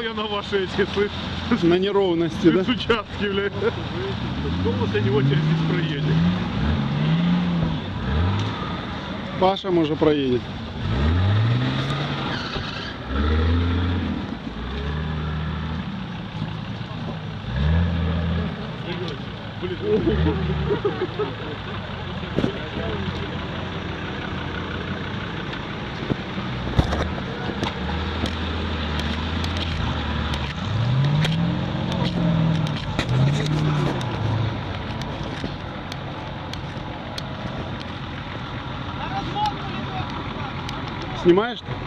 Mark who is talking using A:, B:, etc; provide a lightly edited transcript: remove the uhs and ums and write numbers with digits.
A: я на ваши эти
B: На неровности, да?
A: участки, блядь. Думал, не очередь здесь проедет.
B: Паша, может, проедет. Снимаешь?